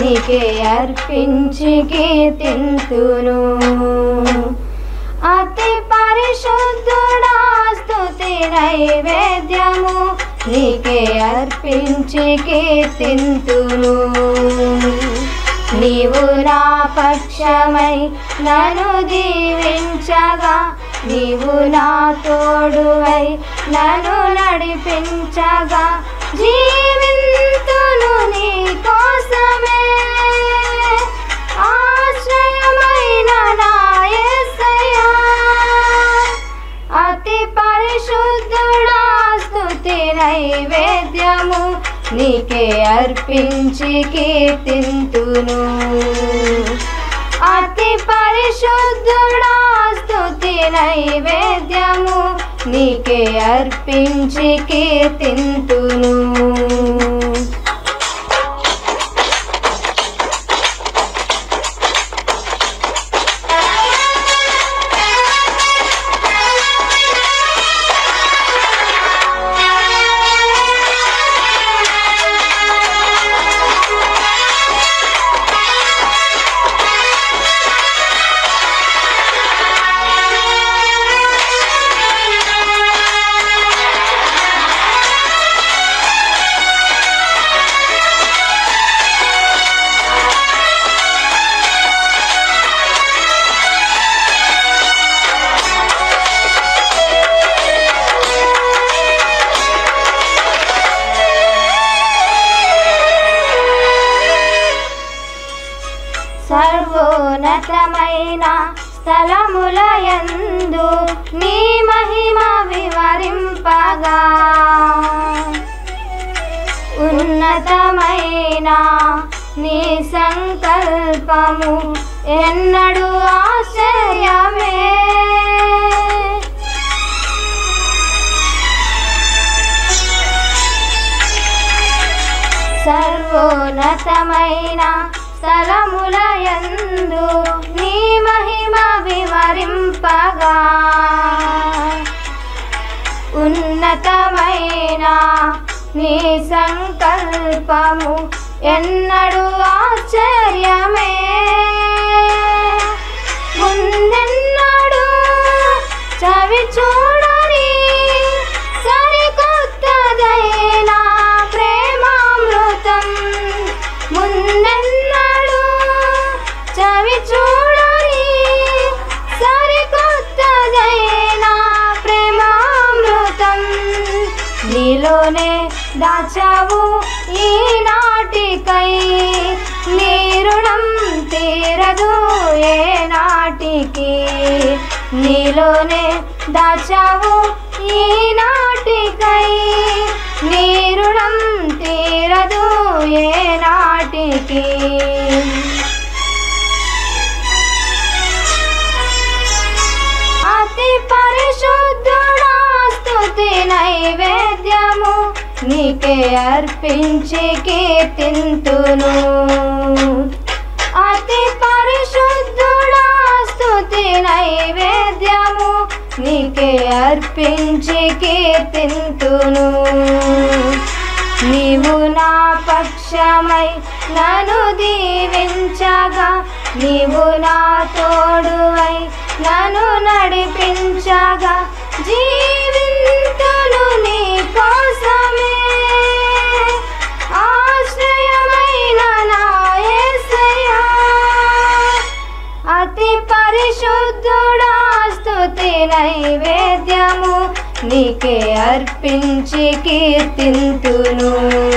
నీకే అర్పించి కీర్తింతును. అతి పరిశుద్ధుడా స్తుతి నైవేద్యము నీకే అర్పించి కీర్తింతును. నీవు నా పక్షమై నన్ను దీవించగా, నీవు నా తోడువై నన్ను నడిపించగా, జీవింతును నీ కోసమే ఆశ్రయమైన నా యేసయ్యా. అతి పరిశుద్ధుడా స్తుతి నైవేద్యము నీకే అర్పించి కీర్తింతును. అతి పరిశుద్ధుడా స్తుతి నైవేద్యము నీకే అర్పించి కీర్తింతును. సర్వోన్నతమైన స్థలములయందు నీ మహిమ వివరింపగా, ఉన్నతమైన నీ సంకల్పము ఎన్నడూ ఆశ్చర్యమే. సర్వోన్నతమైన స్థలములయందు నీ మహిమ వివరింపగా, ఉన్నతమైన నీ సంకల్పము ఎన్నడూ ఆశ్చర్యమే. ముందెన్నడూ చవి చూడని సరికొత్తదైన ప్రేమామృతం, ముందెన్నడూ చవి చూడని సరికొత్తదైన ప్రేమామృతం నీలోనే దాచావు ఈనాటికై. నీ రుణం తీరదు ఏ నాటికి, నీలోనే దాచావు ఈనాటికై. నీ రుణం తీరదు ఏ నాటికి. అతి పరిశుద్ధుడా స్తుతి నైవేద్యము నీకే అర్పించి కీర్తింతును. అతి పరిశుద్ధుడా స్తుతి నైవేద్యము నీకే అర్పించి కీర్తింతును. నీవు నా పక్షమై నన్ను దీవించగా, నీవు నా తోడువై నన్ను నడిపించగా, జీవింతును నీ కోసమే ఆశ్రయమైన నా యేసయ్యా. అతి పరిశుద్ధుడా స్తుతి నైవేద్యము నీకే అర్పించి కీర్తింతును.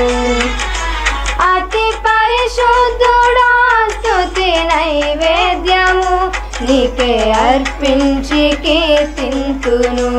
అతి పరిశుద్ధుడా స్తుతి నైవేద్యము నీకే అర్పించి కీర్తింతును.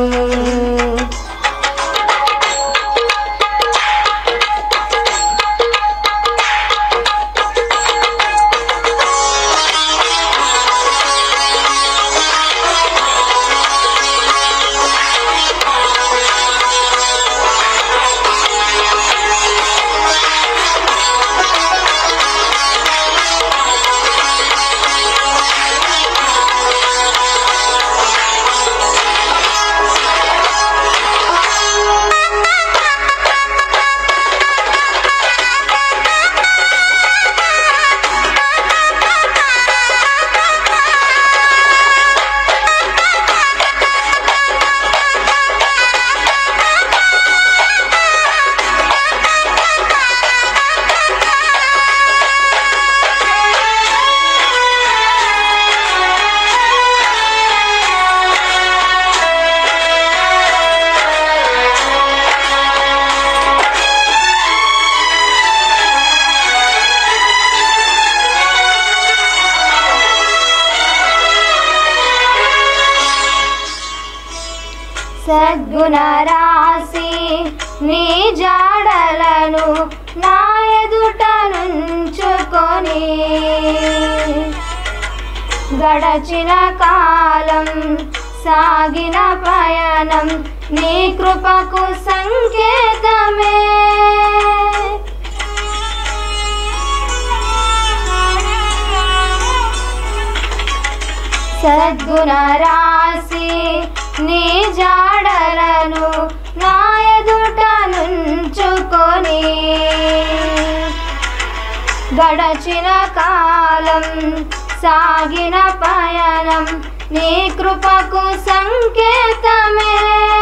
సద్గుణ రాశి నీ జాడలను నా ఎదుట నుంచుకొని గడచిన కాలం సాగిన పయనం నీ కృపకు సంకేతమే. సద్గుణ రాశి నీ జాడలను నా ఎదుట నుంచుకొని గడచిన కాలం సాగిన పయనం నీ కృపకు సంకేతమే.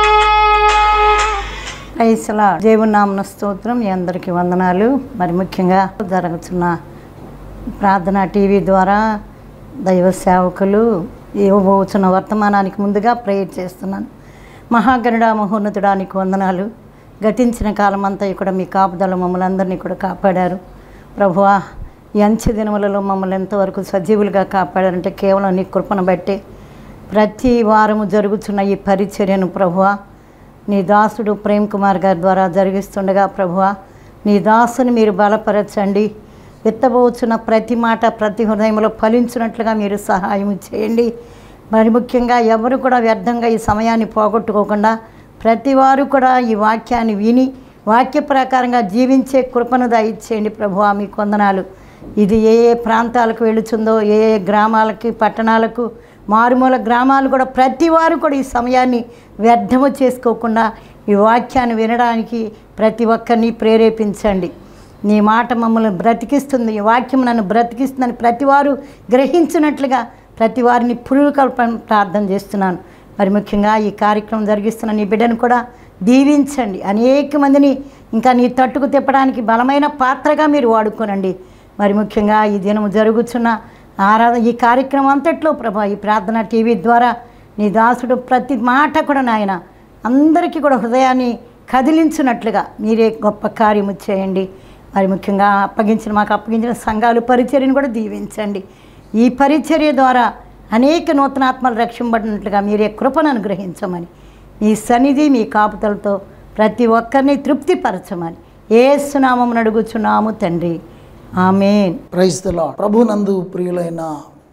Praise lord. దేవుని నామమున స్తోత్రం. మీ అందరికీ వందనాలు. మరి ముఖ్యంగా జరుగుతున్న ప్రార్థన టీవీ ద్వారా దైవ సేవకులు ఇవ్వబోతున్న వర్తమానానికి ముందుగా ప్రేయర్ చేస్తున్నాను. మహాగణుడా మహోన్నతుడా నీకు వందనాలు. గతించిన కాలం అంతా కూడా మీ కాపుదల మమ్మల్ని అందరినీ కూడా కాపాడారు ప్రభువా. ఈ అంచె దినములలో మమ్మల్ని ఎంతవరకు సజీవులుగా కాపాడారంటే కేవలం నీ కృపను బట్టి. ప్రతి వారము జరుగుతున్న ఈ పరిచర్యను ప్రభువా నీ దాసుడు ప్రేమ్ కుమార్ గారి ద్వారా జరిగిస్తుండగా ప్రభువా నీ దాసుని మీరు బలపరచండి. విత్తబోచున్న ప్రతి మాట ప్రతి హృదయంలో ఫలించినట్లుగా మీరు సహాయం చేయండి. మరి ముఖ్యంగా ఎవరు కూడా వ్యర్థంగా ఈ సమయాన్ని పోగొట్టుకోకుండా ప్రతి వారు కూడా ఈ వాక్యాన్ని విని వాక్య ప్రకారంగా జీవించే కృపను దయచేయండి ప్రభువా. మీకు వందనాలు. ఇది ఏ ఏ ప్రాంతాలకు వెళుతుందో, ఏ ఏ గ్రామాలకి పట్టణాలకు మారుమూల గ్రామాలు కూడా ప్రతి వారు కూడా ఈ సమయాన్ని వ్యర్థము చేసుకోకుండా ఈ వాక్యాన్ని వినడానికి ప్రతి ఒక్కరిని ప్రేరేపించండి. నీ మాట మమ్మల్ని బ్రతికిస్తుంది, ఈ వాక్యం నన్ను బ్రతికిస్తుందని ప్రతి వారు గ్రహించినట్లుగా ప్రతి వారిని పురుకల్పన ప్రార్థన చేస్తున్నాను. మరి ముఖ్యంగా ఈ కార్యక్రమం జరిగిస్తున్న నీ బిడ్డను కూడా దీవించండి. అనేక మందిని ఇంకా నీ తట్టుకు తిప్పడానికి బలమైన పాత్రగా మీరు వాడుకోనండి. మరి ముఖ్యంగా ఈ దినము జరుగుతున్న ఈ కార్యక్రమం అంతట్లో ప్రభా ఈ ప్రార్థన టీవీ ద్వారా నీ దాసుడు ప్రతి మాట కూడా నాయన అందరికీ కూడా హృదయాన్ని కదిలించినట్లుగా మీరే గొప్ప కార్యము చేయండి. మరి ముఖ్యంగా మాకు అప్పగించిన సంఘాలు పరిచర్యను కూడా దీవించండి. ఈ పరిచర్య ద్వారా అనేక నూతనాత్మలు రక్షింపబడినట్లుగా మీరే కృపను అనుగ్రహించమని మీ సన్నిధి మీ కాపుతలతో ప్రతి ఒక్కరిని తృప్తిపరచమని యేసు నామమున అడుగుచున్నాము తండ్రి, ఆమేన్. Praise the lord. ప్రభునందు ప్రియులైన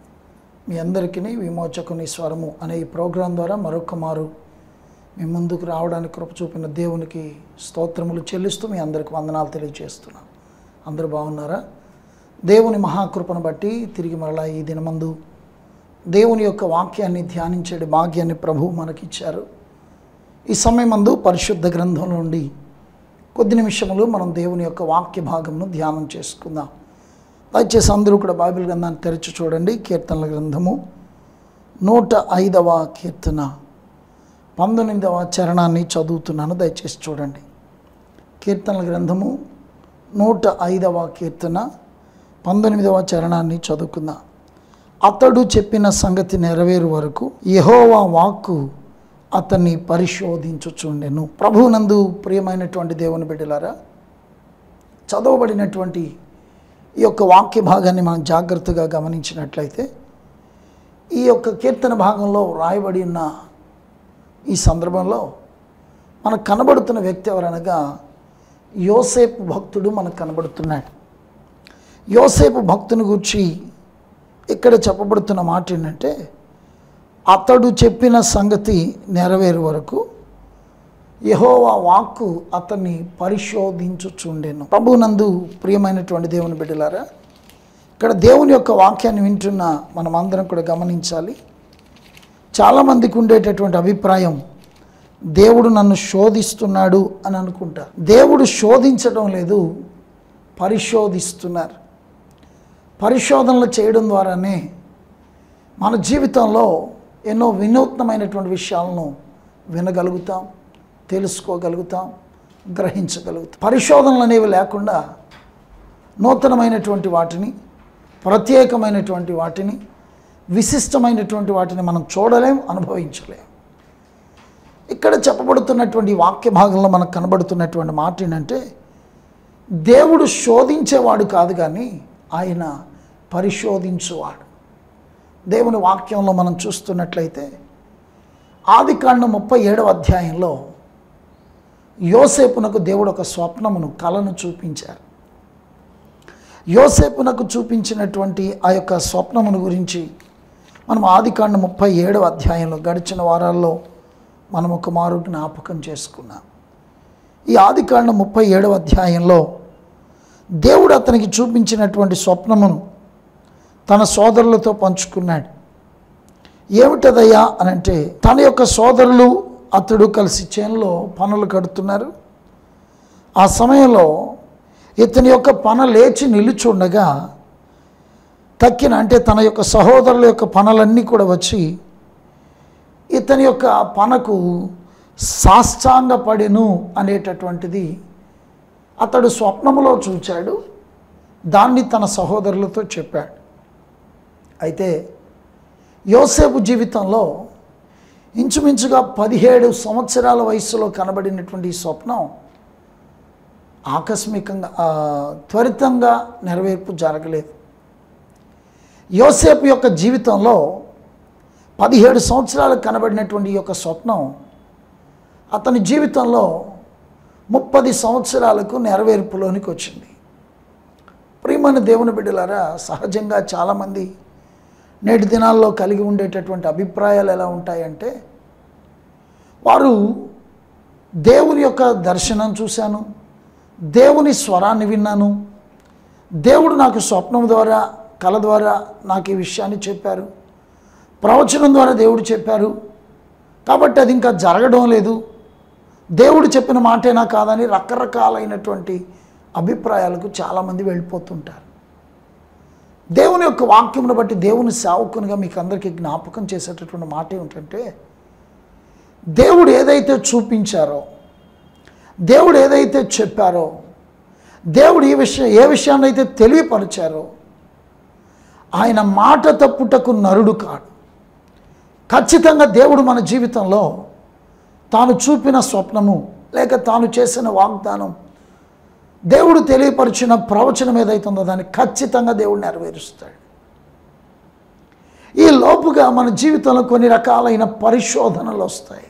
మీ అందరికీ విమోచకుని స్వరము అనే ఈ ప్రోగ్రాం ద్వారా మరొక మారు మీ ముందుకు రావడానికి కృప చూపిన దేవునికి స్తోత్రములు చెల్లిస్తూ మీ అందరికి వందనాలు తెలియజేస్తున్నాను. అందరూ బాగున్నారా? దేవుని మహాకృపను బట్టి తిరిగి మరలా ఈ దినమందు దేవుని యొక్క వాక్యాన్ని ధ్యానించే భాగ్యాన్ని ప్రభువు మనకిచ్చారు. ఈ సమయమందు పరిశుద్ధ గ్రంథం నుండి కొద్ది నిమిషములు మనం దేవుని యొక్క వాక్య భాగంను ధ్యానం చేసుకుందాం. దయచేసి అందరూ కూడా బైబిల్ గ్రంథాన్ని తెరచి చూడండి. కీర్తనల గ్రంథము 105వ కీర్తన 19వ చరణాన్ని చదువుతున్నాను. దయచేసి చూడండి. కీర్తనల గ్రంథము 105వ కీర్తన 19వ చరణాన్ని చదువుకుందాం. అతడు చెప్పిన సంగతి నెరవేరు వరకు యెహోవా వాక్కు అతన్ని పరిశోధించుచుండెను. ప్రభువునందు ప్రియమైనటువంటి దేవుని బిడ్డలారా, చదవబడినటువంటి ఈ యొక్క వాక్య భాగాన్ని మనం జాగ్రత్తగా గమనించినట్లయితే ఈ యొక్క కీర్తన భాగంలో రాయబడి ఉన్న ఈ సందర్భంలో మనకు కనబడుతున్న వ్యక్తి ఎవరనగా యోసేపు భక్తుడు మనకు కనబడుతున్నాడు. యోసేపు భక్తుని గురించి ఇక్కడ చెప్పబడుతున్న మాట ఏంటంటే, అతడు చెప్పిన సంగతి నెరవేరు వరకు యెహోవా వాక్కు అతన్ని పరిశోధించుచుండెను. ప్రభువునందు ప్రియమైనటువంటి దేవుని బిడ్డలారా, ఇక్కడ దేవుని యొక్క వాక్యాన్ని వింటున్న మనం అందరం కూడా గమనించాలి. చాలామందికి ఉండేటటువంటి అభిప్రాయం, దేవుడు నన్ను శోధిస్తున్నాడు అని అనుకుంటారు. దేవుడు శోధించడం లేదు, పరిశోధిస్తున్నారు. పరిశోధనలు చేయడం ద్వారానే మన జీవితంలో ఎన్నో వినూత్నమైనటువంటి విషయాలను వినగలుగుతాం, తెలుసుకోగలుగుతాం, గ్రహించగలుగుతాం. పరిశోధనలు అనేవి లేకుండా నూతనమైనటువంటి వాటిని, ప్రత్యేకమైనటువంటి వాటిని, విశిష్టమైనటువంటి వాటిని మనం చూడలేం, అనుభవించలేం. ఇక్కడ చెప్పబడుతున్నటువంటి వాక్య భాగంలో మనకు కనబడుతున్నటువంటి మాట ఏంటంటే, దేవుడు శోధించేవాడు కాదు కానీ ఆయన పరిశోధించువాడు. దేవుని వాక్యంలో మనం చూస్తున్నట్లయితే ఆదికాండం 37వ అధ్యాయంలో యోసేపునకు దేవుడు ఒక స్వప్నమును, కలను చూపించారు. యోసేపునకు చూపించినటువంటి ఆ యొక్క స్వప్నమును గురించి మనం ఆదికాండం 37వ అధ్యాయంలో గడిచిన వారాల్లో మనం ఒక మారు జ్ఞాపకం చేసుకున్నాం. ఈ ఆదికాండం 37వ అధ్యాయంలో దేవుడు అతనికి చూపించినటువంటి స్వప్నమును తన సోదరులతో పంచుకున్నాడు. ఏమిటదయ్యా అనంటే, తన యొక్క సోదరులు అతడు కలిసి చేనులో పనులు కడుతున్నారు. ఆ సమయంలో ఇతని యొక్క పన లేచి నిలుచుండగా తక్కిన, అంటే తన యొక్క సహోదరుల యొక్క పనులన్నీ కూడా వచ్చి ఇతని యొక్క పనకు సాష్టాంగపడెను అనేటటువంటిది అతడు స్వప్నములో చూచాడు. దాన్ని తన సహోదరులతో చెప్పాడు. అయితే యోసేపు జీవితంలో ఇంచుమించుగా 17 సంవత్సరాల వయసులో కనబడినటువంటి ఈ స్వప్నం ఆకస్మికంగా, త్వరితంగా నెరవేర్పు జరగలేదు. యోసేపు యొక్క జీవితంలో 17 సంవత్సరాలకు కనబడినటువంటి ఈ యొక్క స్వప్నం అతని జీవితంలో 30 సంవత్సరాలకు నెరవేర్పులోనికి వచ్చింది. ప్రియమైన దేవుని బిడ్డలారా, సహజంగా చాలామంది నేటి దినాల్లో కలిగి ఉండేటటువంటి అభిప్రాయాలు ఎలా ఉంటాయంటే, వారు దేవుని యొక్క దర్శనం చూశాను, దేవుని స్వరాన్ని విన్నాను, దేవుడు నాకు స్వప్నం ద్వారా, కల ద్వారా నాకు ఈ విషయాన్ని చెప్పారు, ప్రవచనం ద్వారా దేవుడు చెప్పారు, కాబట్టి అది ఇంకా జరగడం లేదు, దేవుడు చెప్పిన మాటేనా కాదని రకరకాలైనటువంటి అభిప్రాయాలకు చాలామంది వెళ్ళిపోతుంటారు. దేవుని యొక్క వాక్యమును బట్టి దేవుని సేవకునిగా మీకు అందరికీ జ్ఞాపకం చేసేటటువంటి మాట ఏమిటంటే, దేవుడు ఏదైతే చూపించారో, దేవుడు ఏదైతే చెప్పారో, దేవుడు ఏ విషయాన్ని అయితే తెలియపరిచారో, ఆయన మాట తప్పుటకు నరుడు కాడు. ఖచ్చితంగా దేవుడు మన జీవితంలో తాను చూపిన స్వప్నము లేక తాను చేసిన వాగ్దానం, దేవుడు తెలియపరిచిన ప్రవచనం ఏదైతుందో దాన్ని ఖచ్చితంగా దేవుడు నెరవేరుస్తాడు. ఈ లోపుగా మన జీవితంలో కొన్ని రకాలైన పరిశోధనలు వస్తాయి.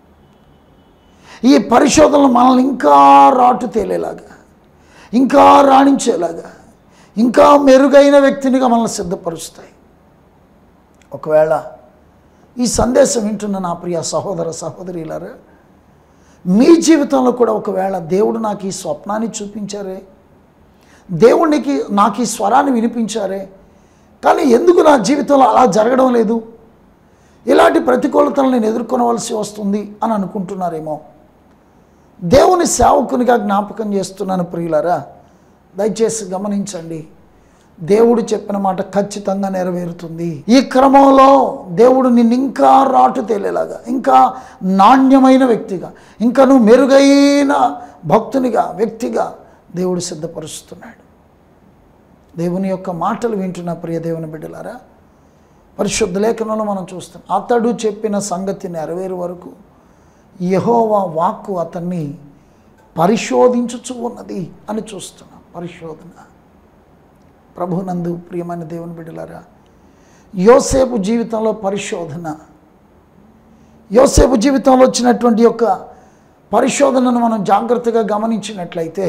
ఈ పరిశోధనలు మనల్ని ఇంకా రాటు తేలేలాగా, ఇంకా రాణించేలాగా, ఇంకా మెరుగైన వ్యక్తినిగా మనల్ని సిద్ధపరుస్తాయి. ఒకవేళ ఈ సందేశం వింటున్న నా ప్రియ సహోదర సహోదరులారా, మీ జీవితంలో కూడా ఒకవేళ దేవుడు నాకు ఈ స్వప్నాన్ని చూపించారే, దేవునికి నాకు ఈ స్వరాన్ని వినిపించారే, కానీ ఎందుకు నా జీవితంలో అలా జరగడం లేదు, ఇలాంటి ప్రతికూలతలు నేను ఎదుర్కొనవలసి వస్తుంది అని అనుకుంటున్నారేమో. దేవుని సేవకునిగా జ్ఞాపకం చేస్తున్నాను ప్రియులారా, దయచేసి గమనించండి. దేవుడు చెప్పిన మాట ఖచ్చితంగా నెరవేరుతుంది. ఈ క్రమంలో దేవుడు నిన్ను ఇంకా రాటు తేలేలాగా, ఇంకా నాణ్యమైన వ్యక్తిగా, ఇంకా నువ్వు మెరుగైన భక్తునిగా, వ్యక్తిగా దేవుడు సిద్ధపరుస్తున్నాడు. దేవుని యొక్క మాటలు వింటున్న ప్రియ దేవుని బిడ్డలారా, పరిశుద్ధ లేఖనంలో మనం చూస్తాం, అతడు చెప్పిన సంగతి నెరవేరు వరకు యెహోవా వాక్కు అతన్ని పరిశోధించుచు ఉన్నది అని చూస్తున్నాం. పరిశోధన. ప్రభునందు ప్రియమైన దేవుని బిడ్డలారా, యోసేపు జీవితంలో పరిశోధన, యోసేపు జీవితంలో వచ్చినటువంటి యొక్క పరిశోధనను మనం జాగ్రత్తగా గమనించినట్లయితే,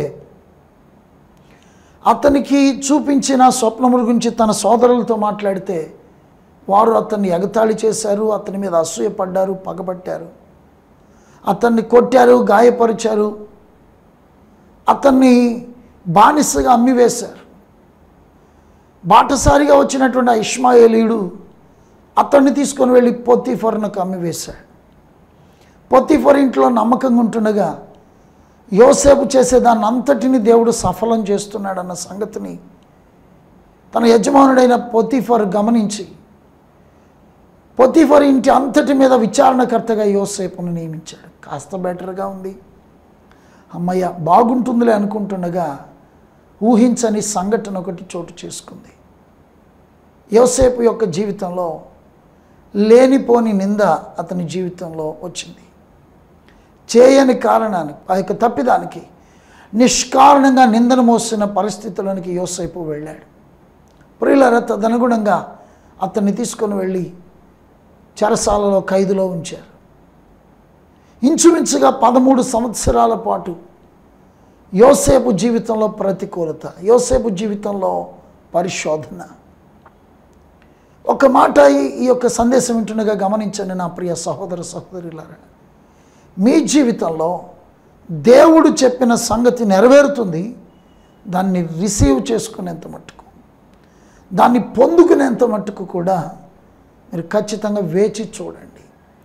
అతనికి చూపించిన స్వప్నముల గురించి తన సోదరులతో మాట్లాడితే వారు అతన్ని ఎగతాళి చేశారు, అతని మీద అసూయపడ్డారు, పగబట్టారు, అతన్ని కొట్టారు, గాయపరిచారు, అతన్ని బానిసగా అమ్మివేశారు. బాటసారిగా వచ్చినటువంటి ఆ ఇష్మాయేలీయుడు అతన్ని తీసుకొని వెళ్ళి పొతీఫరునకు అమ్మివేశాడు. పొతీఫరు ఇంట్లో నమ్మకంగా ఉంటుండగా యోసేపు చేసేదాన్ని అంతటిని దేవుడు సఫలం చేస్తున్నాడన్న సంగతిని తన యజమానుడైన పొతీఫరు గమనించి పొతీఫరు ఇంటి అంతటి మీద విచారణకర్తగా యోసేపును నియమించాడు. కాస్త బెటర్గా ఉంది, అమ్మయ్య బాగుంటుందిలే అనుకుంటుండగా ఊహించని సంఘటన ఒకటి చోటు చేసుకుంది. యోసేపు యొక్క జీవితంలో లేనిపోని నింద అతని జీవితంలో వచ్చింది. చేయని కారణానికి, ఆ యొక్క తప్పిదానికి నిష్కారణంగా నిందను మోసిన పరిస్థితుల్లోనికి యోసేపు వెళ్ళాడు. ప్రియులారా, తదనుగుణంగా అతన్ని తీసుకొని వెళ్ళి చెరసాలలో ఖైదులో ఉంచారు. ఇంచుమించుగా 13 సంవత్సరాల పాటు యోసేపు జీవితంలో ప్రతికూలత, యోసేపు జీవితంలో పరిశోధన. ఒక మాట ఈ యొక్క సందేశం వింటుండగా గమనించండి నా ప్రియ సహోదర సహోదరులారా. మీ జీవితంలో దేవుడు చెప్పిన సంగతి నెరవేరుతుంది, దాన్ని రిసీవ్ చేసుకునేంత మట్టుకు, దాన్ని పొందుకునేంత మట్టుకు కూడా మీరు ఖచ్చితంగా వేచి చూడండి.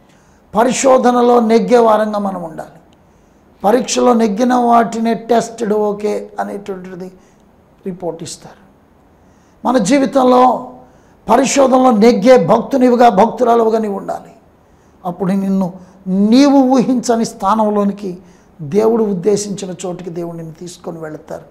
పరిశోధనలో నెగ్గే వారంగా మనం ఉండాలి. పరీక్షలో నెగ్గిన వాటినే టెస్టెడ్ ఓకే అనేటువంటిది రిపోర్ట్ ఇస్తారు. మన జీవితంలో పరిశోధనలో నెగ్గే భక్తునివిగా భక్తురాలుగా నీవు ఉండాలి. అప్పుడు నిన్ను నీవు ఊహించని స్థానంలోనికి దేవుడు ఉద్దేశించిన చోటికి దేవుడు నిన్ను తీసుకొని వెళతారు.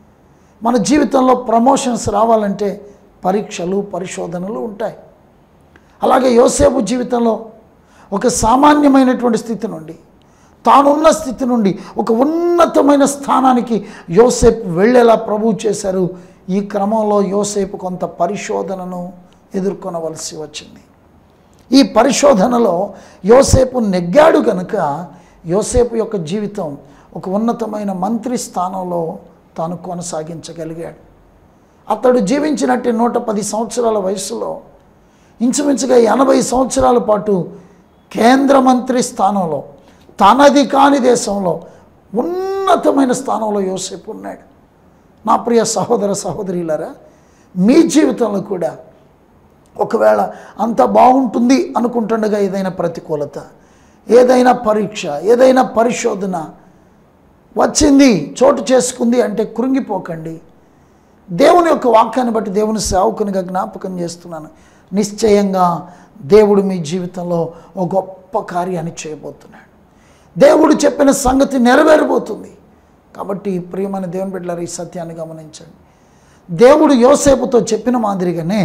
మన జీవితంలో ప్రమోషన్స్ రావాలంటే పరీక్షలు పరిశోధనలు ఉంటాయి. అలాగే యోసేపు జీవితంలో ఒక సామాన్యమైనటువంటి స్థితి నుండి, తానున్న స్థితి నుండి ఒక ఉన్నతమైన స్థానానికి యోసేపు వెళ్ళేలా ప్రభువు చేశారు. ఈ క్రమంలో యోసేపు కొంత పరిశోధనను ఎదుర్కొనవలసి వచ్చింది. ఈ పరిశోధనలో యోసేపు నెగ్గాడు కనుక యోసేపు యొక్క జీవితం ఒక ఉన్నతమైన మంత్రి స్థానంలో తాను కొనసాగించగలిగాడు. అతడు జీవించినట్టు 110 సంవత్సరాల వయసులో ఇంచుమించుగా 80 సంవత్సరాల పాటు కేంద్ర మంత్రి స్థానంలో, తనది కాని దేశంలో ఉన్నతమైన స్థానంలో యోసేపు ఉన్నాడు. నా ప్రియ సహోదర సహోదరులారా, మీ జీవితంలో కూడా ఒకవేళ అంత బాగుంటుంది అనుకుంటుండగా ఏదైనా ప్రతికూలత, ఏదైనా పరీక్ష, ఏదైనా పరిశోధన వచ్చింది, చోటు చేసుకుంది అంటే కృంగిపోకండి. దేవుని యొక్క వాక్యాన్ని బట్టి దేవుని సేవకునిగా జ్ఞాపకం చేస్తున్నాను. నిశ్చయంగా దేవుడు మీ జీవితంలో ఒక గొప్ప కార్యాన్ని చేయబోతున్నాడు. దేవుడు చెప్పిన సంగతి నెరవేరబోతుంది. కాబట్టి ప్రియమైన దేవుని బిడ్డలారా, ఈ సత్యాన్ని గమనించండి. దేవుడు యోసేపుతో చెప్పిన మాదిరిగానే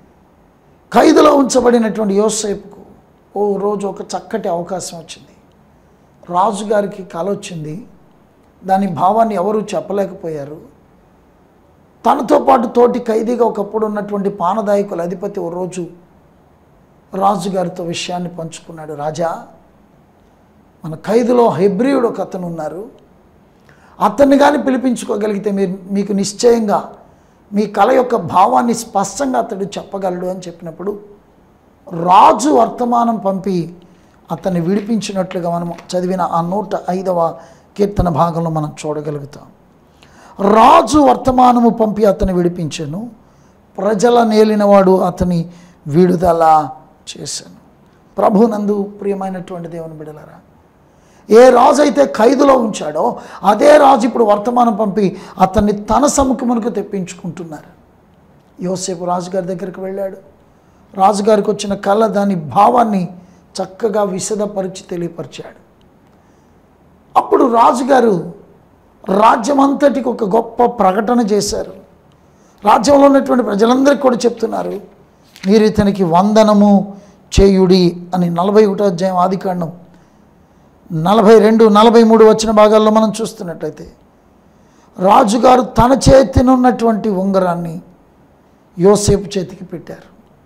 ఖైదులో ఉంచబడినటువంటి యోసేపుకు ఓ రోజు ఒక చక్కటి అవకాశం వచ్చింది. రాజుగారికి కల వచ్చింది. దాని భావాన్ని ఎవరూ చెప్పలేకపోయారు. తనతో పాటు తోటి ఖైదీగా ఒకప్పుడు ఉన్నటువంటి పానదాయకుల అధిపతి ఓ రోజు రాజుగారితో విషయాన్ని పంచుకున్నాడు. రాజా, మన ఖైదులో హెబ్రీయుడు ఒక అతను ఉన్నారు. అతన్ని కానీ పిలిపించుకోగలిగితే మీకు నిశ్చయంగా మీ కళ యొక్క భావాన్ని స్పష్టంగా అతడు చెప్పగలడు అని చెప్పినప్పుడు రాజు వర్తమానం పంపి అతన్ని విడిపించినట్లుగా మనం చదివిన ఆ 105వ కీర్తన భాగంలో మనం చూడగలుగుతాం. రాజు వర్తమానము పంపి అతన్ని విడిపించాను, ప్రజల నేలినవాడు అతని విడుదల చేశాను. ప్రభునందు ప్రియమైనటువంటి దేవుని బిడ్డలారా, ఏ రాజు అయితే ఖైదులో ఉంచాడో అదే రాజు ఇప్పుడు వర్తమానం పంపి అతన్ని తన సముఖమునకు తెప్పించుకుంటున్నారు. యోసేపు రాజుగారి దగ్గరికి వెళ్ళాడు. రాజుగారికి వచ్చిన కళ దాని భావాన్ని చక్కగా విశదపరిచి తెలియపరిచాడు. అప్పుడు రాజుగారు రాజ్యమంతటికి ఒక గొప్ప ప్రకటన చేశారు. రాజ్యంలో ఉన్నటువంటి ప్రజలందరికీ కూడా చెప్తున్నారు, మీరు ఇతనికి వందనము చేయుడి అని. 41వ అధ్యాయం ఆదికాండం 42, 43 వచ్చిన భాగాల్లో మనం చూస్తున్నట్లయితే రాజుగారు తన చేతినున్నటువంటి ఉంగరాన్ని యోసేపు చేతికి పెట్టారు.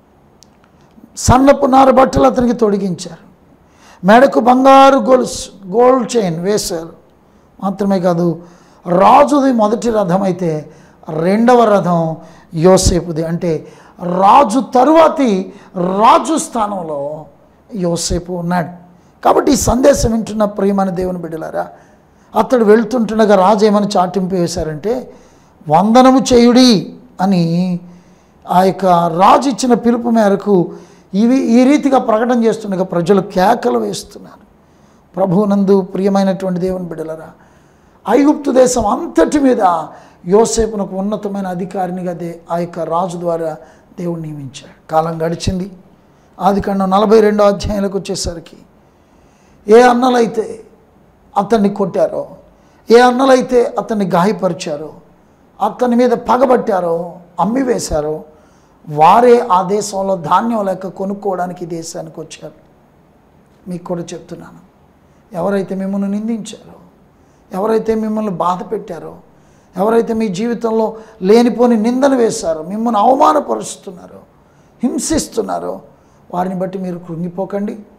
సన్నపు నార బట్టలు అతనికి తొడిగించారు. మెడకు బంగారు గోల్డ్ చైన్ వేశారు. మాత్రమే కాదు, రాజుది మొదటి రథం అయితే రెండవ రథం యోసేపుది. అంటే రాజు తరువాతి రాజు స్థానంలో యోసేపు ఉన్నాడు. కాబట్టి ఈ సందేశం వింటున్న ప్రియమైన దేవుని బిడ్డలారా, అతడు వెళ్తుంటుండగా రాజు ఏమని చాటింపు వేశారంటే వందనము చేయుడి అని. ఆ యొక్క రాజు ఇచ్చిన పిలుపు మేరకు ఈ రీతిగా ప్రకటన చేస్తుండగా ప్రజలు కేకలు వేస్తున్నారు. ప్రభువునందు ప్రియమైనటువంటి దేవుని బిడ్డలారా, ఐగుప్తు దేశం అంతటి మీద యోసేపునకు ఉన్నతమైన అధికారినిగా ఆ యొక్క రాజు ద్వారా దేవుడు నియమించాడు. కాలం గడిచింది. ఆదికాండం 42వ అధ్యాయంలోకి వచ్చేసరికి ఏ అన్నలైతే అతన్ని కొట్టారో, ఏ అన్నలైతే అతన్ని గాయపరిచారో, అతని మీద పగబట్టారో, అమ్మివేశారో, వారే ఆ దేశంలో ధాన్యం లేక కొనుక్కోవడానికి దేశానికి వచ్చారు. మీకు కూడా చెప్తున్నాను, ఎవరైతే మిమ్మల్ని నిందించారో, ఎవరైతే మిమ్మల్ని బాధ పెట్టారో, ఎవరైతే మీ జీవితంలో లేనిపోని నిందను వేశారో, మిమ్మల్ని అవమానపరుస్తున్నారో, హింసిస్తున్నారో, వారిని బట్టి మీరు కృంగిపోకండి.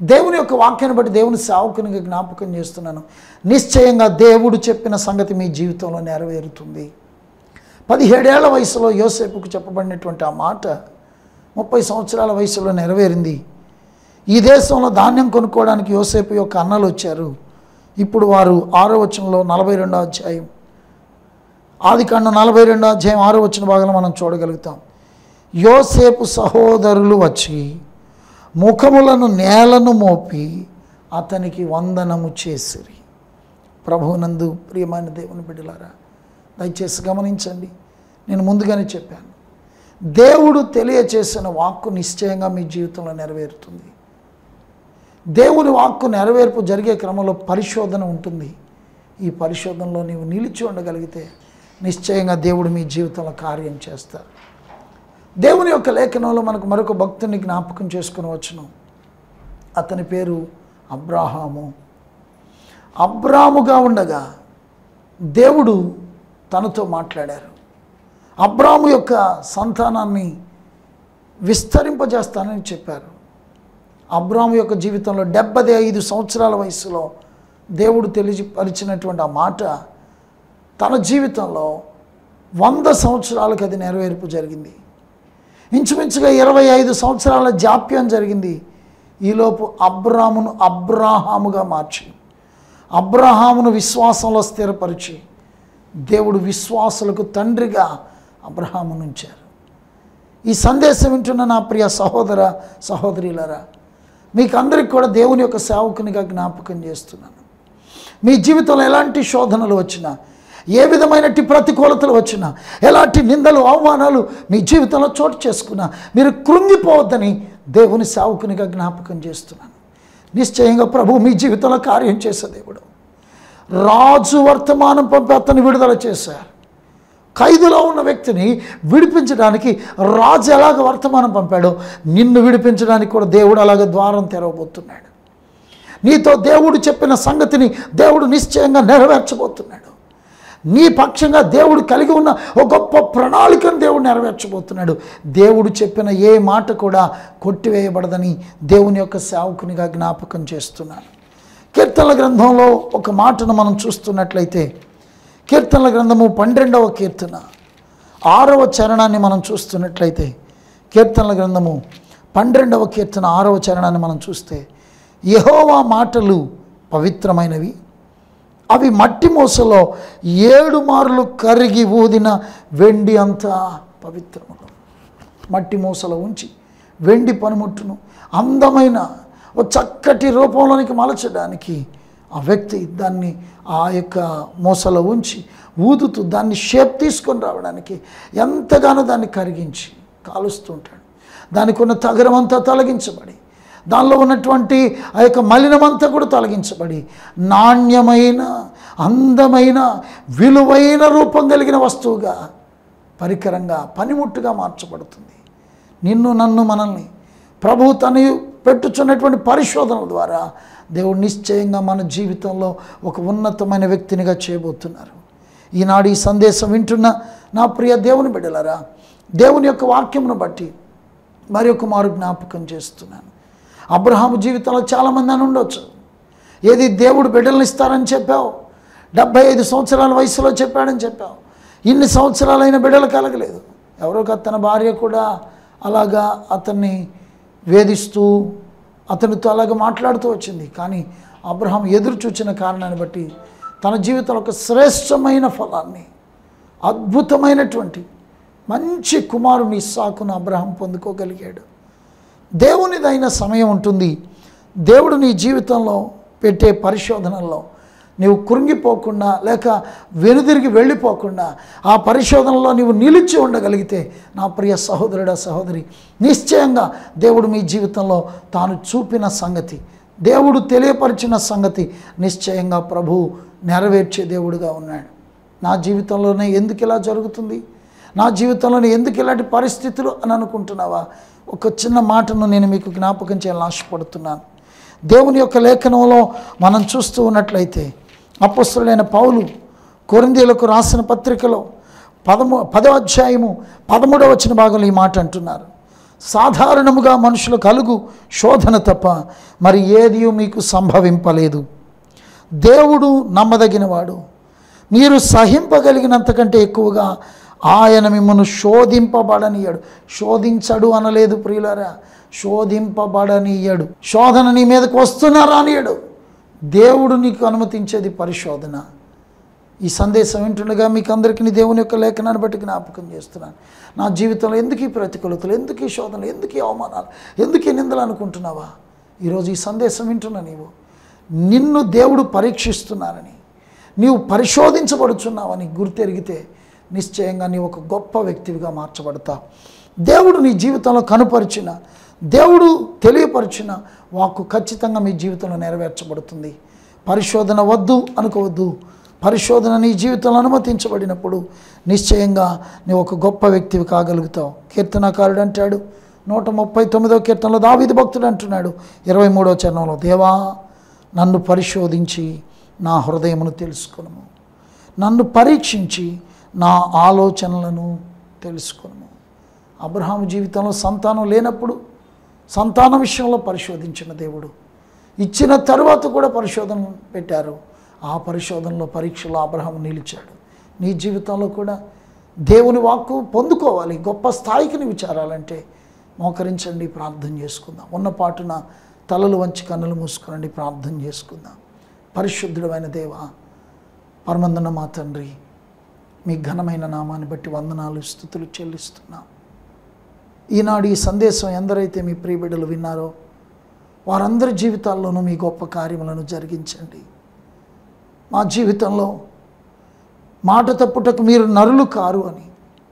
దేవుని యొక్క వాక్యాన్ని బట్టి దేవుని సేవకునిగా జ్ఞాపకం చేస్తున్నాను. నిశ్చయంగా దేవుడు చెప్పిన సంగతి మీ జీవితంలో నెరవేరుతుంది. 17 ఏళ్ల వయసులో యోసేపుకు చెప్పబడినటువంటి ఆ మాట 30 సంవత్సరాల వయసులో నెరవేరింది. ఈ దేశంలో ధాన్యం కొనుక్కోవడానికి యోసేపు యొక్క అన్నలు వచ్చారు. ఇప్పుడు వారు 6వ వచనంలో 42వ అధ్యాయం, ఆదికాండం 42వ అధ్యాయం 6వ వచన భాగంలో మనం చూడగలుగుతాం. యోసేపు సహోదరులు వచ్చి ముఖములను నేలను మోపి అతనికి వందనము చేసిరి. ప్రభువునందు ప్రియమైన దేవుని బిడ్డలారా, దయచేసి గమనించండి. నేను ముందుగానే చెప్పాను, దేవుడు తెలియచేసిన వాక్కు నిశ్చయంగా మీ జీవితంలో నెరవేరుతుంది. దేవుని వాక్కు నెరవేర్పు జరిగే క్రమంలో పరిశోధన ఉంటుంది. ఈ పరిశోధనలో నీవు నిలిచి ఉండగలిగితే నిశ్చయంగా దేవుడు మీ జీవితంలో కార్యం చేస్తారు. దేవుని యొక్క లేఖనంలో మనకు మరొక భక్తుని జ్ఞాపకం చేసుకుని వచ్చును. అతని పేరు అబ్రాహాము. అబ్రాముగా ఉండగా దేవుడు తనతో మాట్లాడారు. అబ్రాము యొక్క సంతానాన్ని విస్తరింపజేస్తానని చెప్పారు. అబ్రాము యొక్క జీవితంలో 75 సంవత్సరాల వయసులో దేవుడు తెలియపరిచినటువంటి ఆ మాట తన జీవితంలో 100 సంవత్సరాలకు అది నెరవేర్పు జరిగింది. ఇంచుమించుగా 25 సంవత్సరాల జాప్యం జరిగింది. ఈలోపు అబ్రామును అబ్రాహాముగా మార్చి అబ్రాహామును విశ్వాసంలో స్థిరపరిచి దేవుడు విశ్వాసులకు తండ్రిగా అబ్రాహామును ఉంచారు. ఈ సందేశం వింటున్న నా ప్రియ సహోదర సహోదరులారా, మీకు అందరికి కూడా దేవుని యొక్క సేవకునిగా జ్ఞాపకం చేస్తున్నాను. మీ జీవితంలో ఎలాంటి శోధనలు వచ్చినా, ఏ విధమైనటి ప్రతికూలతలు వచ్చినా, ఎలాంటి నిందలు అవమానాలు మీ జీవితంలో చోటు చేసుకున్నా మీరు కృంగిపోవద్దని దేవుని సేవకునిగా జ్ఞాపకం చేస్తున్నాను. నిశ్చయంగా ప్రభు మీ జీవితంలో కార్యం చేసే దేవుడు. రాజు వర్తమానం పంపి అతన్ని విడుదల చేశారు. ఖైదులో ఉన్న వ్యక్తిని విడిపించడానికి రాజు ఎలాగ వర్తమానం పంపాడో నిన్ను విడిపించడానికి కూడా దేవుడు అలాగ ద్వారం తెరవబోతున్నాడు. నీతో దేవుడు చెప్పిన సంగతిని దేవుడు నిశ్చయంగా నెరవేర్చబోతున్నాడు. నీ పక్షంగా దేవుడు కలిగి ఉన్న ఒక గొప్ప ప్రణాళికను దేవుడు నెరవేర్చబోతున్నాడు. దేవుడు చెప్పిన ఏ మాట కూడా కొట్టివేయబడదని దేవుని యొక్క సేవకునిగా జ్ఞాపకం చేస్తున్నాను. కీర్తనల గ్రంథంలో ఒక మాటను మనం చూస్తున్నట్లయితే, కీర్తనల గ్రంథము 12వ కీర్తన 6వ చరణాన్ని మనం చూస్తున్నట్లయితే, కీర్తనల గ్రంథము 12వ కీర్తన 6వ చరణాన్ని మనం చూస్తే, యెహోవా మాటలు పవిత్రమైనవి, అవి మట్టి మూసలో 7 మార్లు కరిగి ఊదిన వెండి అంతా పవిత్రములు. మట్టి మూసలో ఉంచి వెండి పనిముట్టును అందమైన ఓ చక్కటి రూపంలోనికి మలచడానికి ఆ వ్యక్తి దాన్ని ఆ యొక్క మూసలో ఉంచి ఊదుతూ దాన్ని షేప్ తీసుకొని రావడానికి ఎంతగానో దాన్ని కరిగించి కాలుస్తుంటాడు. దానికి ఉన్న తగరమంతా తొలగించబడి, దానిలో ఉన్నటువంటి ఆ యొక్క మలినమంతా కూడా తొలగించబడి నాణ్యమైన, అందమైన, విలువైన రూపం కలిగిన వస్తువుగా, పరికరంగా, పనిముట్టుగా మార్చబడుతుంది. నిన్ను నన్ను మనల్ని ప్రభు తను పెట్టుచున్నటువంటి పరిశోధనల ద్వారా దేవుడు నిశ్చయంగా మన జీవితంలో ఒక ఉన్నతమైన వ్యక్తినిగా చేయబోతున్నారు. ఈనాడు ఈ సందేశం వింటున్న నా ప్రియ దేవుని బిడ్డలారా, దేవుని యొక్క వాక్యమును బట్టి మరి ఒక మారు జ్ఞాపకం చేస్తున్నాను. అబ్రహాము జీవితంలో చాలామంది అని ఉండొచ్చు. ఏది దేవుడు బిడ్డలను ఇస్తారని చెప్పావు, 75 సంవత్సరాల వయసులో చెప్పాడని చెప్పావు, ఇన్ని సంవత్సరాలైన బిడ్డలు కలగలేదు. ఎవరో తన భార్య కూడా అలాగా అతన్ని వేధిస్తూ అతనితో అలాగ మాట్లాడుతూ వచ్చింది. కానీ అబ్రహాం ఎదురు చూచిన కారణాన్ని బట్టి తన జీవితంలో ఒక శ్రేష్టమైన ఫలాన్ని, అద్భుతమైనటువంటి మంచి కుమారుని ఇస్సాకును అబ్రహాం పొందుకోగలిగాడు. దేవునిదైన సమయం ఉంటుంది. దేవుడు నీ జీవితంలో పెట్టే పరిశోధనల్లో నీవు కృంగిపోకుండా లేక వెనుదిరిగి వెళ్ళిపోకుండా ఆ పరిశోధనలో నీవు నిలిచి ఉండగలిగితే నా ప్రియ సహోదరుడా సహోదరి, నిశ్చయంగా దేవుడు మీ జీవితంలో తాను చూపిన సంగతి, దేవుడు తెలియపరిచిన సంగతి నిశ్చయంగా ప్రభు నెరవేర్చే దేవుడుగా ఉన్నాడు. నా జీవితంలోనే ఎందుకు ఇలా జరుగుతుంది, నా జీవితంలోనే ఎందుకు ఇలాంటి పరిస్థితులు అని అనుకుంటున్నావా? ఒక చిన్న మాటను నేను మీకు జ్ఞాపకం చేయాలని ఆశపడుతున్నాను. దేవుని యొక్క లేఖనంలో మనం చూస్తూ ఉన్నట్లయితే అపొస్తలుడైన పౌలు కొరింథీయులకు రాసిన పత్రికలో 10వ అధ్యాయము 13వ వచన భాగంలో ఈ మాట అంటున్నారు. సాధారణముగా మనుషులు కలుగు శోధన తప్ప మరి ఏది మీకు సంభవింపలేదు. దేవుడు నమ్మదగినవాడు. మీరు సహింపగలిగినంతకంటే ఎక్కువగా ఆయన మిమ్మల్ని శోధింపబడనీయడు. శోధించడు అనలేదు ప్రియులారా, శోధింపబడనీయడు. శోధన నీ మీదకు వస్తున్నా రానియడు. దేవుడు నీకు అనుమతించేది పరిశోధన. ఈ సందేశం వింటుండగా మీకు అందరికీ దేవుని యొక్క లేఖనాన్ని బట్టి జ్ఞాపకం చేస్తున్నాను. నా జీవితంలో ఎందుకు ఈ ప్రతికూలతలు, ఎందుకు ఈ శోధనలు, ఎందుకు ఈ అవమానాలు, ఎందుకు ఈ నిందలు అనుకుంటున్నావా? ఈరోజు ఈ సందేశం వింటున్నా నిన్ను దేవుడు పరీక్షిస్తున్నానని, నీవు పరిశోధించబడుచున్నావని గుర్తెరిగితే నిశ్చయంగా నీవు ఒక గొప్ప వ్యక్తివిగా మార్చబడతావు. దేవుడు నీ జీవితంలో కనుపరిచిన, దేవుడు తెలియపరిచిన వాక్కు ఖచ్చితంగా మీ జీవితంలో నెరవేర్చబడుతుంది. పరిశోధన వద్దు అనుకోవద్దు. పరిశోధన నీ జీవితంలో అనుమతించబడినప్పుడు నిశ్చయంగా నీవు ఒక గొప్ప వ్యక్తివి కాగలుగుతావు. కీర్తనకారుడు అంటాడు 139వ కీర్తనలో దావీదు భక్తుడు అంటున్నాడు 23వ చరణంలో, దేవా నన్ను పరిశోధించి నా హృదయమును తెలుసుకొనుము, నన్ను పరీక్షించి నా ఆలోచనలను తెలుసుకొనుము. అబ్రహాము జీవితంలో సంతానం లేనప్పుడు సంతానం విషయంలో పరిశోధించిన దేవుడు, ఇచ్చిన తరువాత కూడా పరిశోధన పెట్టారు. ఆ పరిశోధనలో పరీక్షలో అబ్రహాము నిలిచాడు. నీ జీవితంలో కూడా దేవుని వాక్కు పొందుకోవాలి, గొప్ప స్థాయికి నీవు చేరాలంటే మోకరించండి, ప్రార్థన చేసుకుందాం. ఉన్న పాటున తలలు వంచి కన్నులు మూసుకోనండి, ప్రార్థన చేసుకుందాం. పరిశుద్ధుడమైన దేవ, పరమందున మా తండ్రి, మీ ఘనమైన నామాన్ని బట్టి వందనాలు స్తుతులు చెల్లిస్తున్నాం. ఈనాడు ఈ సందేశం ఎందరైతే మీ ప్రియబిడ్డలు విన్నారో వారందరి జీవితాల్లోనూ మీ గొప్ప కార్యములను జరిగించండి. మా జీవితంలో మాట తప్పుటకు మీరు నరులు కారు అని,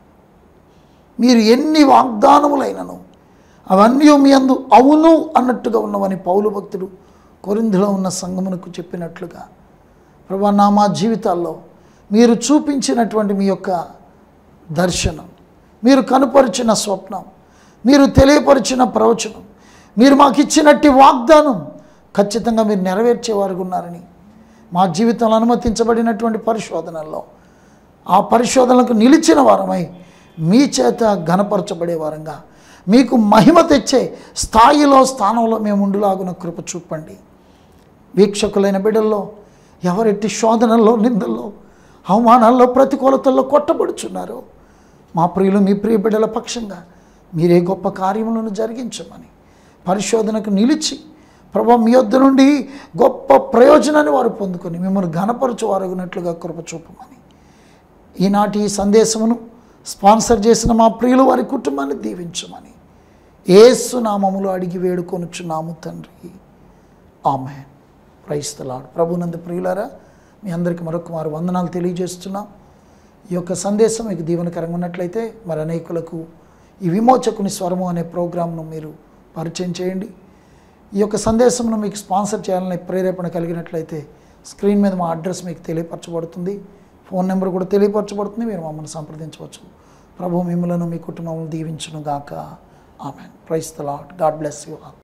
మీరు ఎన్ని వాగ్దానములైనను అవన్నీ మీ అందు అవును అన్నట్టుగా ఉన్నవని పౌలు భక్తుడు కొరింథీలో ఉన్న సంఘమునకు చెప్పినట్లుగా ప్రభువా, నా మా జీవితాల్లో మీరు చూపించినటువంటి మీ యొక్క దర్శనం, మీరు కనుపరిచిన స్వప్నం, మీరు తెలియపరిచిన ప్రవచనం, మీరు మాకు ఇచ్చినట్టి వాగ్దానం ఖచ్చితంగా మీరు నెరవేర్చేవారుగా ఉన్నారని మా జీవితంలో అనుమతించబడినటువంటి పరిశోధనల్లో ఆ పరిశోధనలకు నిలిచిన వారమై మీ చేత ఘనపరచబడే వారంగా మీకు మహిమ తెచ్చే స్థాయిలో స్థానంలో మేము ఉండులాగున కృప చూపండి. వీక్షకులైన బిడ్డల్లో ఎవరెట్టి శోధనల్లో, నిందల్లో, అవమానాల్లో, ప్రతికూలతల్లో కొట్టబడుచున్నారో మా ప్రియులు మీ ప్రియ బిడ్డల పక్షంగా మీరే గొప్ప కార్యములను జరిగించమని, పరిశోధనకు నిలిచి ప్రభు మీ యొద్ద నుండి గొప్ప ప్రయోజనాన్ని వారు పొందుకొని మిమ్మల్ని ఘనపరచువారగినట్లుగా కృప చూపమని, ఈనాటి ఈ సందేశమును స్పాన్సర్ చేసిన మా ప్రియులు వారి కుటుంబాన్ని దీవించమని యేసు నామములో అడిగి వేడుకొనుచున్నాము తండ్రి, ఆమేన్. Praise the lord. ప్రభునందు ప్రియులారా, మీ అందరికీ మరొకమారు వందనాలు తెలియజేస్తున్నాం. ఈ యొక్క సందేశం మీకు దీవెనకరంగా ఉన్నట్లయితే మరి అనేకులకు ఈ విమోచకుని స్వరము అనే ప్రోగ్రాంను మీరు పరిచయం చేయండి. ఈ యొక్క సందేశంను మీకు స్పాన్సర్ చేయాలనే ప్రేరేపణ కలిగినట్లయితే స్క్రీన్ మీద మా అడ్రస్ మీకు తెలియపరచబడుతుంది, ఫోన్ నెంబర్ కూడా తెలియపరచబడుతుంది. మీరు మమ్మల్ని సంప్రదించవచ్చు. ప్రభు మిమ్మలను మీ కుటుంబం దీవించును గాక. Amen. Praise the Lord. God bless you all.